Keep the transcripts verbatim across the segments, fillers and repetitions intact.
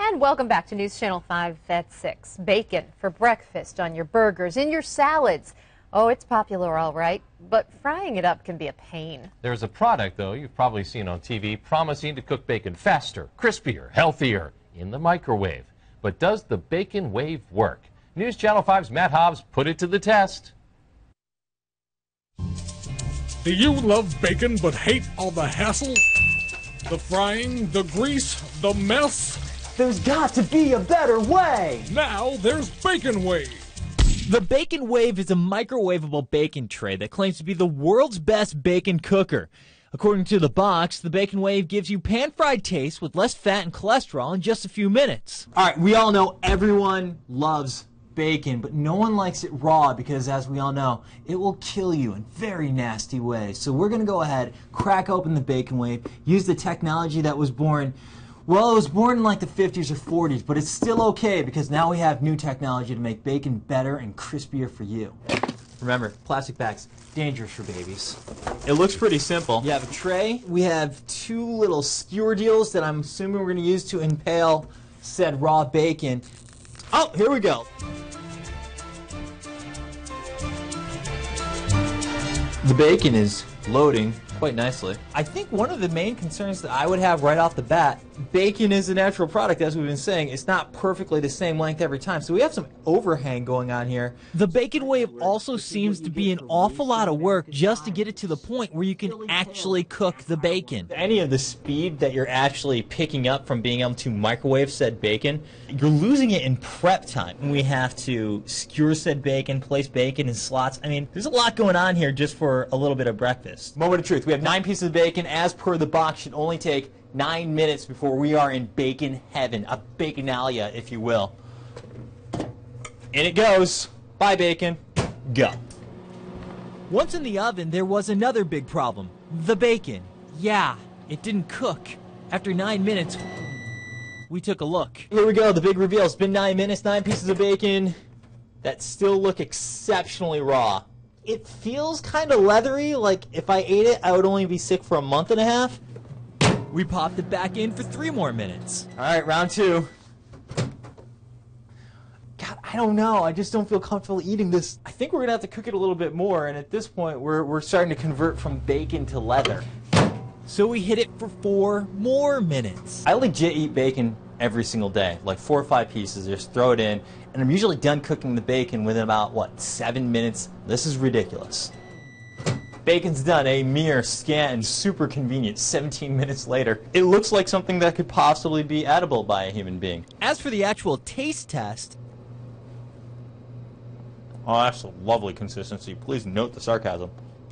And welcome back to News Channel five at six. Bacon for breakfast, on your burgers, in your salads. Oh, it's popular, all right, but frying it up can be a pain. There's a product, though, you've probably seen on T V promising to cook bacon faster, crispier, healthier in the microwave. But does the bacon wave work? News Channel five's Matt Hobbs put it to the test. Do you love bacon but hate all the hassle? The frying, the grease, the mess? There's got to be a better way! Now there's Bacon Wave. The Bacon Wave is a microwavable bacon tray that claims to be the world's best bacon cooker. According to the box, the Bacon Wave gives you pan-fried taste with less fat and cholesterol in just a few minutes. All right, we all know everyone loves bacon, but no one likes it raw because, as we all know, it will kill you in very nasty ways. So we're going to go ahead, crack open the Bacon Wave, use the technology that was born, well, it was born in like the fifties or forties, but it's still okay because now we have new technology to make bacon better and crispier for you. Remember, plastic bags, dangerous for babies. It looks pretty simple. You have a tray. We have two little skewer deals that I'm assuming we're going to use to impale said raw bacon. Oh, here we go. The bacon is loading quite nicely. I think one of the main concerns that I would have right off the bat, bacon is a natural product, as we've been saying. It's not perfectly the same length every time, so we have some overhang going on here. The Bacon Wave also seems to be an awful lot of work just to get it to the point where you can actually cook the bacon. Any of the speed that you're actually picking up from being able to microwave said bacon, you're losing it in prep time. We have to skewer said bacon, place bacon in slots. I mean, there's a lot going on here just for a little bit of breakfast. Moment of truth. We have nine pieces of bacon. As per the box, should only take nine minutes before we are in bacon heaven, a baconalia, if you will. In it goes. Bye, bacon. Go. Once in the oven, there was another big problem. The bacon. Yeah, it didn't cook. After nine minutes, we took a look. Here we go. The big reveal. It's been nine minutes, nine pieces of bacon that still look exceptionally raw. It feels kind of leathery, like if I ate it, I would only be sick for a month and a half. We popped it back in for three more minutes. All right, round two. God, I don't know. I just don't feel comfortable eating this. I think we're going to have to cook it a little bit more, and at this point, we're, we're starting to convert from bacon to leather. So we hit it for four more minutes. I legit eat bacon every single day, like four or five pieces, just throw it in, and I'm usually done cooking the bacon within about, what, seven minutes? This is ridiculous. Bacon's done, a mere scant and super convenient seventeen minutes later. It looks like something that could possibly be edible by a human being. As for the actual taste test... Oh, that's a lovely consistency. Please note the sarcasm.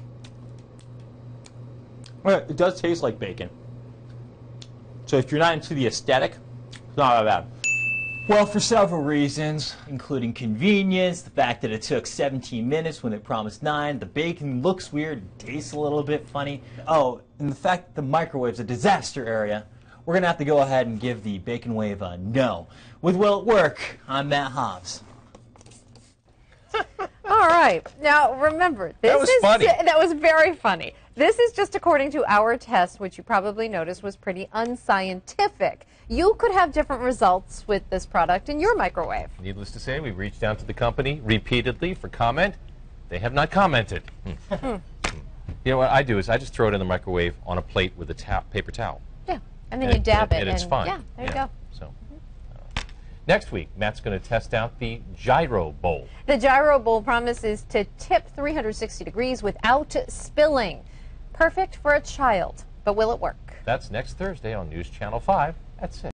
Well, it does taste like bacon. So if you're not into the aesthetic, it's not that bad. Well, for several reasons, including convenience, the fact that it took seventeen minutes when it promised nine, the bacon looks weird, tastes a little bit funny. Oh, and the fact that the microwave's a disaster area, we're going to have to go ahead and give the Bacon Wave a no. With Will It Work, I'm Matt Hobbs. All right. Now, remember, this That was is funny. That was very funny. This is just according to our test, which you probably noticed was pretty unscientific. You could have different results with this product in your microwave. Needless to say, we've reached out to the company repeatedly for comment. They have not commented. Hmm. You know what I do is I just throw it in the microwave on a plate with a ta paper towel. Yeah, and then and you dab and, it. And it's fine. Yeah, there yeah. you go. So, uh, next week, Matt's going to test out the gyro bowl. The gyro bowl promises to tip three hundred sixty degrees without spilling. Perfect for a child, but will it work? That's next Thursday on News Channel five at six.